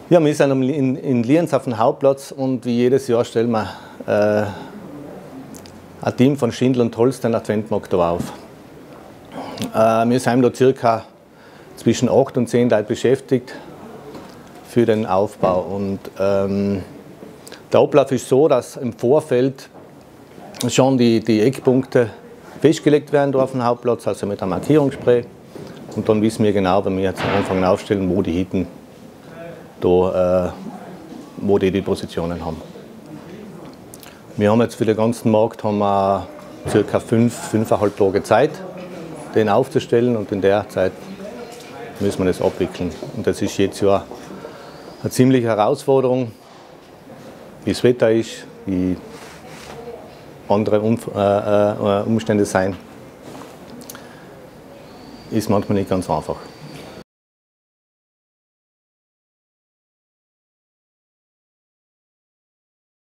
Ja, wir sind in Lienz auf dem Hauptplatz und wie jedes Jahr stellen wir ein Team von Schindel und Holz den Adventmarkt da auf. Wir sind da circa zwischen 8 und 10 Leute beschäftigt für den Aufbau. Und der Ablauf ist so, dass im Vorfeld schon die Eckpunkte festgelegt werden da auf dem Hauptplatz, also mit einem Markierungsspray. Und dann wissen wir genau, wenn wir jetzt anfangen aufstellen, wo die Hitten da, wo die Positionen haben. Wir haben jetzt für den ganzen Markt haben wir ca. 5,5 Tage Zeit, den aufzustellen, und in der Zeit müssen wir das abwickeln. Und das ist jetzt ja eine ziemliche Herausforderung, wie das Wetter ist, wie andere Umstände sein. Ist manchmal nicht ganz einfach.